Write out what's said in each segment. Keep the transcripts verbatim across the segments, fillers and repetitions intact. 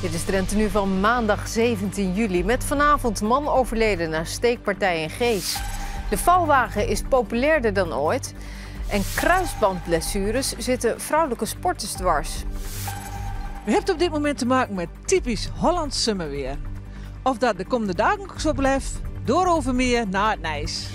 Dit is Drenthe Nu van maandag zeventien juli. Met vanavond man overleden na steekpartij in Gees. De vouwwagen is populairder dan ooit. En kruisbandblessures zitten vrouwelijke sporters dwars. U hebt op dit moment te maken met typisch Hollands zomerweer. Of dat de komende dagen ook zo blijft, door over meer naar het Nijs.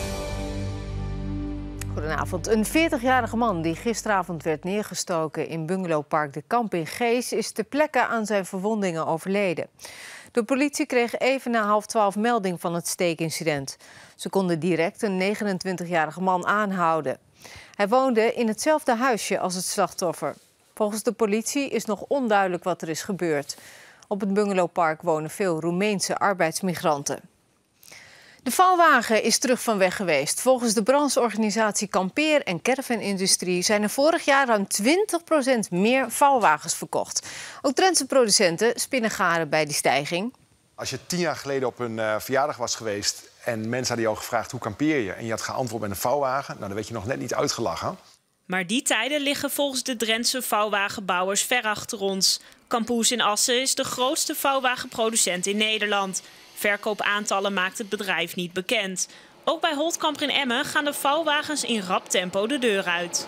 Goedenavond. Een veertigjarige man die gisteravond werd neergestoken in bungalowpark De Kamp in Gees is ter plekke aan zijn verwondingen overleden. De politie kreeg even na half twaalf melding van het steekincident. Ze konden direct een negenentwintigjarige man aanhouden. Hij woonde in hetzelfde huisje als het slachtoffer. Volgens de politie is nog onduidelijk wat er is gebeurd. Op het bungalowpark wonen veel Roemeense arbeidsmigranten. De vouwwagen is terug van weg geweest. Volgens de brancheorganisatie Kampeer en Caravan-industrie zijn er vorig jaar ruim twintig procent meer vouwwagens verkocht. Ook Drentse producenten spinnen garen bij die stijging. Als je tien jaar geleden op een uh, verjaardag was geweest en mensen hadden jou gevraagd hoe kampeer je en je had geantwoord met een vouwwagen, nou, dan werd je nog net niet uitgelachen. Maar die tijden liggen volgens de Drentse vouwwagenbouwers ver achter ons. Kampoes in Assen is de grootste vouwwagenproducent in Nederland. Verkoopaantallen maakt het bedrijf niet bekend. Ook bij Holtkamper in Emmen gaan de vouwwagens in rap tempo de deur uit.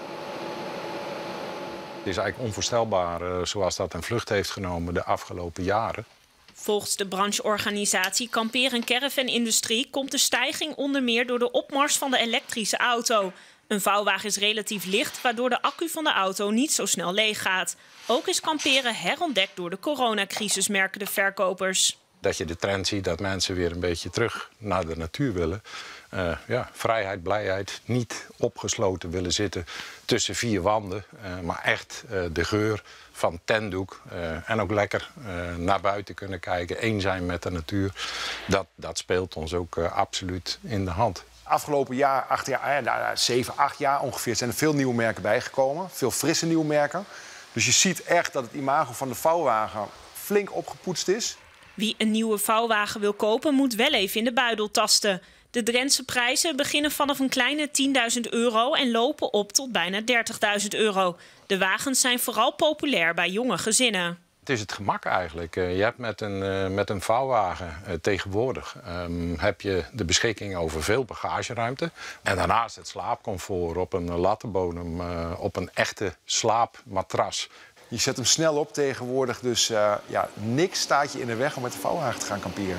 Het is eigenlijk onvoorstelbaar uh, zoals dat een vlucht heeft genomen de afgelopen jaren. Volgens de brancheorganisatie Kampeer en Caravan-industrie komt de stijging onder meer door de opmars van de elektrische auto. Een vouwwagen is relatief licht, waardoor de accu van de auto niet zo snel leeg gaat. Ook is kamperen herontdekt door de coronacrisis, merken de verkopers. Dat je de trend ziet dat mensen weer een beetje terug naar de natuur willen. Uh, ja, vrijheid, blijheid, niet opgesloten willen zitten tussen vier wanden. Uh, maar echt uh, de geur van tentdoek uh, en ook lekker uh, naar buiten kunnen kijken. Eén zijn met de natuur, dat, dat speelt ons ook uh, absoluut in de hand. Afgelopen jaar, acht jaar, nou, zeven, acht jaar ongeveer, zijn er veel nieuwe merken bijgekomen. Veel frisse nieuwe merken. Dus je ziet echt dat het imago van de vouwwagen flink opgepoetst is. Wie een nieuwe vouwwagen wil kopen, moet wel even in de buidel tasten. De Drentse prijzen beginnen vanaf een kleine tienduizend euro en lopen op tot bijna dertigduizend euro. De wagens zijn vooral populair bij jonge gezinnen. Het is het gemak eigenlijk. Je hebt met een, met een vouwwagen tegenwoordig um, heb je de beschikking over veel bagageruimte. En daarnaast het slaapcomfort op een lattenbodem, uh, op een echte slaapmatras. Je zet hem snel op tegenwoordig, dus uh, ja, niks staat je in de weg om met de vouwwagen te gaan kamperen.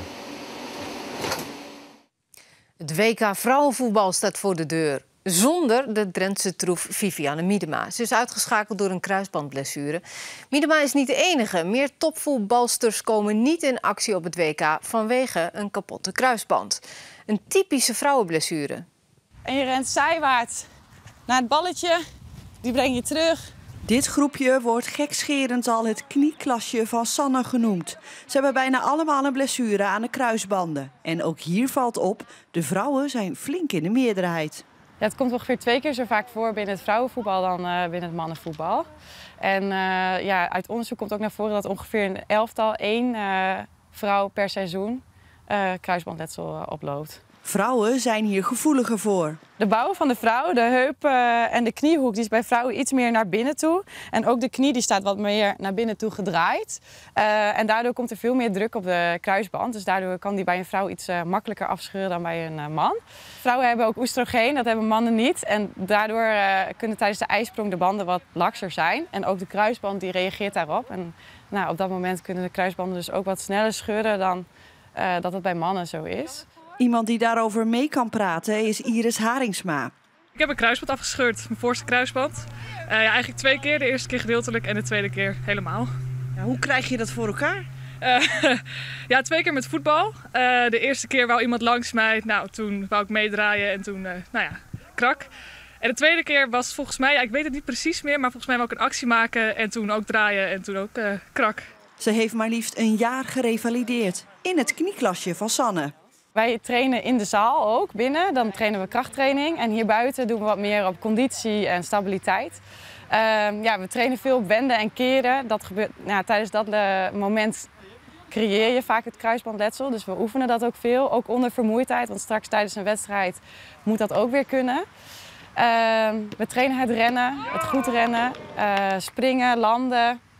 Het W K vrouwenvoetbal staat voor de deur. Zonder de Drentse troef Vivianne Miedema. Ze is uitgeschakeld door een kruisbandblessure. Miedema is niet de enige. Meer topvoetbalsters komen niet in actie op het W K vanwege een kapotte kruisband. Een typische vrouwenblessure. En je rent zijwaarts naar het balletje. Die breng je terug. Dit groepje wordt gekscherend al het knieklasje van Sanne genoemd. Ze hebben bijna allemaal een blessure aan de kruisbanden. En ook hier valt op, de vrouwen zijn flink in de meerderheid. Ja, het komt ongeveer twee keer zo vaak voor binnen het vrouwenvoetbal dan uh, binnen het mannenvoetbal. En uh, ja, uit onderzoek komt ook naar voren dat ongeveer een elftal één uh, vrouw per seizoen uh, kruisbandletsel uh, oploopt. Vrouwen zijn hier gevoeliger voor. De bouw van de vrouw, de heup uh, en de kniehoek, die is bij vrouwen iets meer naar binnen toe. En ook de knie die staat wat meer naar binnen toe gedraaid. Uh, en daardoor komt er veel meer druk op de kruisband. Dus daardoor kan die bij een vrouw iets uh, makkelijker afscheuren dan bij een uh, man. Vrouwen hebben ook oestrogeen, dat hebben mannen niet. En daardoor uh, kunnen tijdens de ijsprong de banden wat lakser zijn. En ook de kruisband die reageert daarop. En nou, op dat moment kunnen de kruisbanden dus ook wat sneller scheuren dan uh, dat het bij mannen zo is. Iemand die daarover mee kan praten is Iris Haringsma. Ik heb een kruisband afgescheurd, mijn voorste kruisband. Uh, ja, eigenlijk twee keer, de eerste keer gedeeltelijk en de tweede keer helemaal. Ja, hoe krijg je dat voor elkaar? Uh, ja, twee keer met voetbal. Uh, de eerste keer wou iemand langs mij, nou, toen wou ik meedraaien en toen, uh, nou ja, krak. En de tweede keer was volgens mij, ja, ik weet het niet precies meer, maar volgens mij wou ik een actie maken en toen ook draaien en toen ook uh, krak. Ze heeft maar liefst een jaar gerevalideerd in het knieklasje van Sanne. Wij trainen in de zaal ook binnen, dan trainen we krachttraining. En hier buiten doen we wat meer op conditie en stabiliteit. Uh, ja, we trainen veel op wenden en keren. Dat gebeurt, nou, tijdens dat uh, moment creëer je vaak het kruisbandletsel. Dus we oefenen dat ook veel, ook onder vermoeidheid. Want straks tijdens een wedstrijd moet dat ook weer kunnen. Uh, we trainen het rennen, het goed rennen, uh, springen, landen.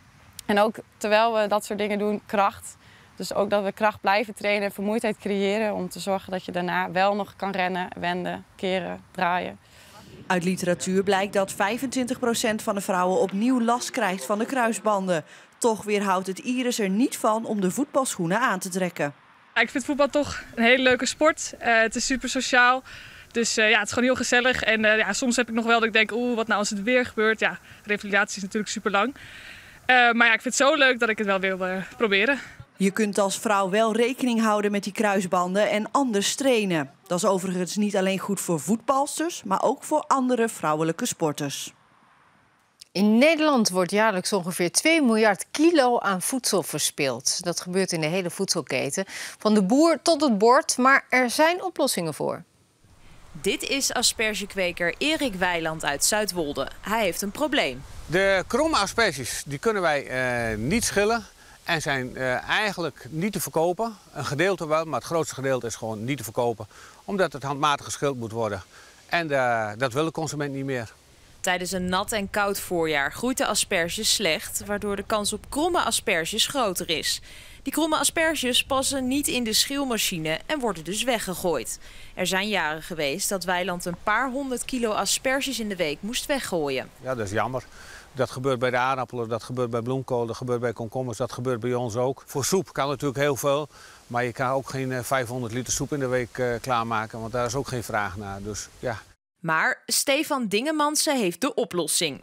En ook terwijl we dat soort dingen doen, kracht. Dus ook dat we kracht blijven trainen en vermoeidheid creëren om te zorgen dat je daarna wel nog kan rennen, wenden, keren, draaien. Uit literatuur blijkt dat vijfentwintig procent van de vrouwen opnieuw last krijgt van de kruisbanden. Toch weerhoudt het Iris er niet van om de voetbalschoenen aan te trekken. Ik vind voetbal toch een hele leuke sport. Uh, het is super sociaal. Dus uh, ja, het is gewoon heel gezellig. En uh, ja, soms heb ik nog wel dat ik denk, oeh, wat nou als het weer gebeurt. Ja, revalidatie is natuurlijk super lang. Uh, maar ja, ik vind het zo leuk dat ik het wel wil uh, proberen. Je kunt als vrouw wel rekening houden met die kruisbanden en anders trainen. Dat is overigens niet alleen goed voor voetbalsters, maar ook voor andere vrouwelijke sporters. In Nederland wordt jaarlijks ongeveer twee miljard kilo aan voedsel verspild. Dat gebeurt in de hele voedselketen, van de boer tot het bord, maar er zijn oplossingen voor. Dit is aspergekweker Erik Weiland uit Zuidwolde. Hij heeft een probleem. De kromme asperges die kunnen wij uh, niet schillen en zijn uh, eigenlijk niet te verkopen. Een gedeelte wel, maar het grootste gedeelte is gewoon niet te verkopen. Omdat het handmatig geschild moet worden. En uh, dat wil de consument niet meer. Tijdens een nat en koud voorjaar groeit de asperge slecht, waardoor de kans op kromme asperges groter is. Die kromme asperges passen niet in de schilmachine en worden dus weggegooid. Er zijn jaren geweest dat Weiland een paar honderd kilo asperges in de week moest weggooien. Ja, dat is jammer. Dat gebeurt bij de aardappelen, dat gebeurt bij bloemkool, dat gebeurt bij komkommers, dat gebeurt bij ons ook. Voor soep kan natuurlijk heel veel, maar je kan ook geen vijfhonderd liter soep in de week uh, klaarmaken, want daar is ook geen vraag naar. Dus, ja. Maar Stefan Dingemansen heeft de oplossing.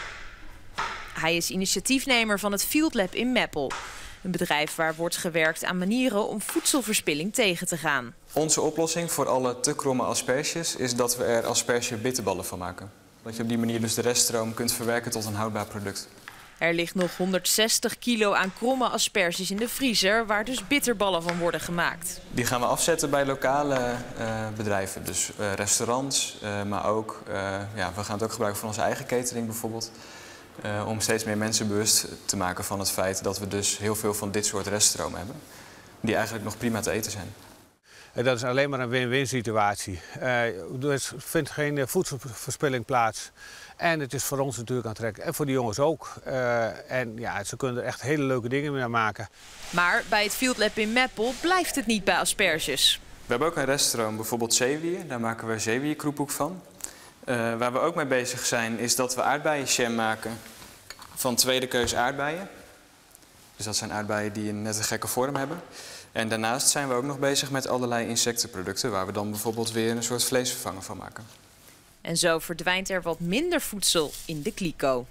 Hij is initiatiefnemer van het Field Lab in Meppel. Een bedrijf waar wordt gewerkt aan manieren om voedselverspilling tegen te gaan. Onze oplossing voor alle te kromme asperges is dat we er asperge bitterballen van maken. Dat je op die manier dus de reststroom kunt verwerken tot een houdbaar product. Er ligt nog honderdzestig kilo aan kromme asperges in de vriezer, waar dus bitterballen van worden gemaakt. Die gaan we afzetten bij lokale uh, bedrijven, dus uh, restaurants, uh, maar ook, uh, ja, we gaan het ook gebruiken voor onze eigen catering bijvoorbeeld. Uh, om steeds meer mensen bewust te maken van het feit dat we dus heel veel van dit soort reststroom hebben. Die eigenlijk nog prima te eten zijn. En dat is alleen maar een win-win situatie. Uh, er vindt geen voedselverspilling plaats. En het is voor ons natuurlijk aantrekkelijk. En voor die jongens ook. Uh, en ja, ze kunnen er echt hele leuke dingen mee maken. Maar bij het Field Lab in Meppel blijft het niet bij asperges. We hebben ook een reststroom, bijvoorbeeld zeewier. Daar maken we zeewierkroephoek van. Uh, waar we ook mee bezig zijn, is dat we aardbeienjam maken van tweede keus aardbeien. Dus dat zijn aardbeien die een net een gekke vorm hebben. En daarnaast zijn we ook nog bezig met allerlei insectenproducten, waar we dan bijvoorbeeld weer een soort vleesvervanger van maken. En zo verdwijnt er wat minder voedsel in de kliko.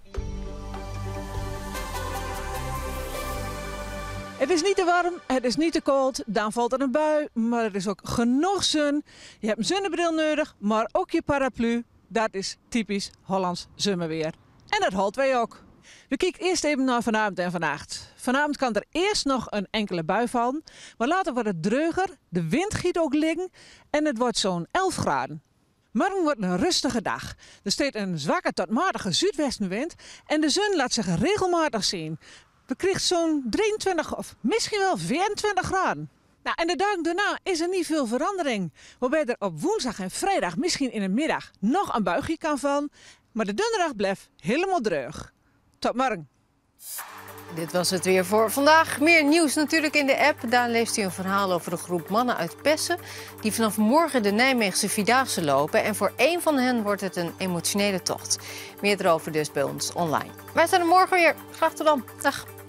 Het is niet te warm, het is niet te koud, dan valt er een bui, maar er is ook genoeg zon. Je hebt een zonnebril nodig, maar ook je paraplu. Dat is typisch Hollands zomerweer. En dat houden wij ook. We kijken eerst even naar vanavond en vannacht. Vanavond kan er eerst nog een enkele bui vallen, maar later wordt het dreuger, de wind giet ook liggen en het wordt zo'n elf graden. Morgen wordt een rustige dag. Er staat een zwakke tot matige zuidwestenwind en de zon laat zich regelmatig zien. We krijgen zo'n drieëntwintig of misschien wel vierentwintig graden. Nou, en de dag daarna is er niet veel verandering. Waarbij er op woensdag en vrijdag misschien in de middag nog een buigje kan vallen. Maar de donderdag blijft helemaal droog. Tot morgen. Dit was het weer voor vandaag. Meer nieuws natuurlijk in de app. Daar leest u een verhaal over een groep mannen uit Pessen die vanaf morgen de Nijmeegse Vierdaagse lopen. En voor één van hen wordt het een emotionele tocht. Meer erover dus bij ons online. Wij zijn er morgen weer. Graag tot dan. Dag.